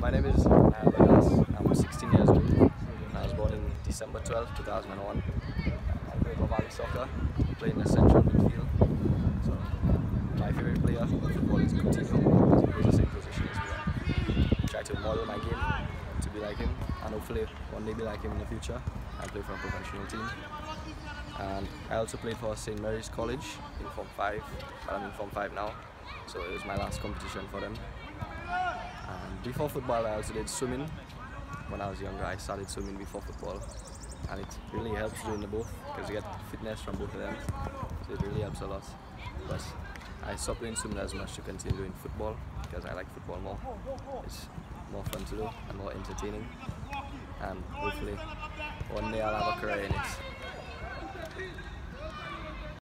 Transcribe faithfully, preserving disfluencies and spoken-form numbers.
my name is Nayal Bagas. I'm sixteen years old. I was born in December twelfth, two thousand one. I play for Valley Soccer, playing the central midfield. So, my favourite player in football is Coutinho, because he plays the same position as me. I try to model my game to be like him, and hopefully one day be like him in the future and play for a professional team. And I also played for Saint Mary's College in Form five, but I'm in Form five now, so it was my last competition for them. And before football, I also did swimming. When I was younger, I started swimming before football, and it really helps doing the both because you get fitness from both of them, so it really helps a lot. But I stopped doing swimming as much to continue doing football because I like football more. It's more fun to do and more entertaining, and hopefully one day I'll have a career in it.